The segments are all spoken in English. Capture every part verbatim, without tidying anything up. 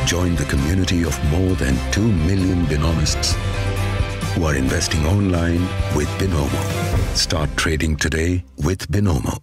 Join the community of more than two million Binomists who are investing online with Binomo. Start trading today with Binomo.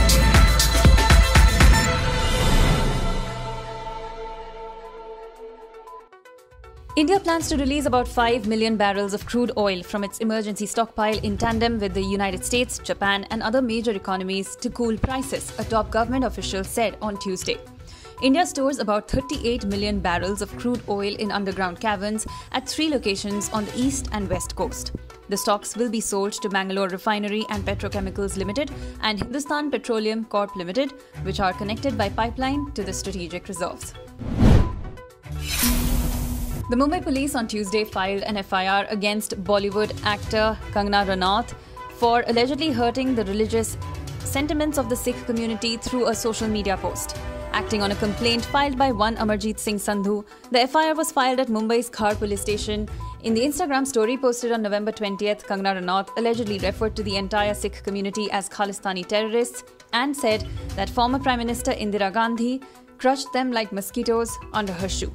India plans to release about five million barrels of crude oil from its emergency stockpile in tandem with the United States, Japan and other major economies to cool prices, a top government official said on Tuesday. India stores about thirty-eight million barrels of crude oil in underground caverns at three locations on the east and west coast. The stocks will be sold to Mangalore Refinery and Petrochemicals Limited and Hindustan Petroleum Corp Limited, which are connected by pipeline to the strategic reserves. The Mumbai police on Tuesday filed an F I R against Bollywood actor Kangana Ranaut for allegedly hurting the religious sentiments of the Sikh community through a social media post. Acting on a complaint filed by one Amarjeet Singh Sandhu, the F I R was filed at Mumbai's Khar police station. In the Instagram story posted on November twentieth, Kangana Ranaut allegedly referred to the entire Sikh community as Khalistani terrorists and said that former Prime Minister Indira Gandhi crushed them like mosquitoes under her shoe.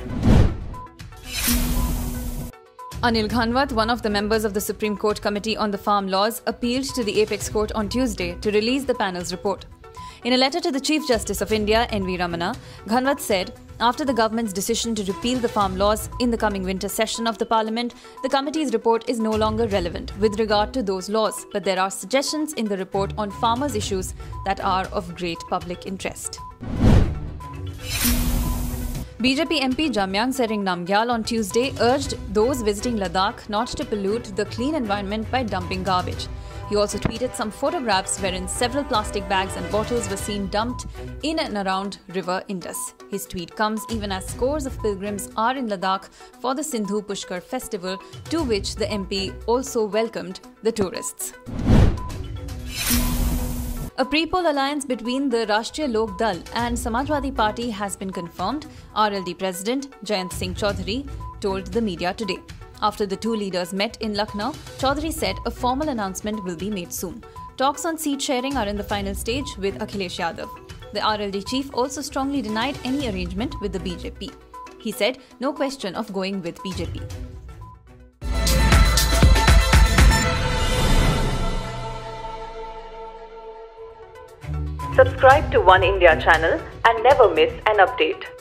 Anil Ghanwat, one of the members of the Supreme Court Committee on the Farm Laws, appealed to the Apex Court on Tuesday to release the panel's report. In a letter to the Chief Justice of India, N V Ramana, Ghanwat said, after the government's decision to repeal the farm laws in the coming winter session of the Parliament, the committee's report is no longer relevant with regard to those laws, but there are suggestions in the report on farmers' issues that are of great public interest. B J P M P Jamyang Sering Namgyal on Tuesday urged those visiting Ladakh not to pollute the clean environment by dumping garbage. He also tweeted some photographs wherein several plastic bags and bottles were seen dumped in and around River Indus. His tweet comes even as scores of pilgrims are in Ladakh for the Sindhu Pushkar festival, to which the M P also welcomed the tourists. A pre-poll alliance between the Rashtriya Lok Dal and Samajwadi Party has been confirmed, R L D President Jayant Singh Chaudhary told the media today. After the two leaders met in Lucknow, Chaudhary said a formal announcement will be made soon. Talks on seat sharing are in the final stage with Akhilesh Yadav. The R L D chief also strongly denied any arrangement with the B J P. He said no question of going with B J P. Subscribe to One India channel and never miss an update.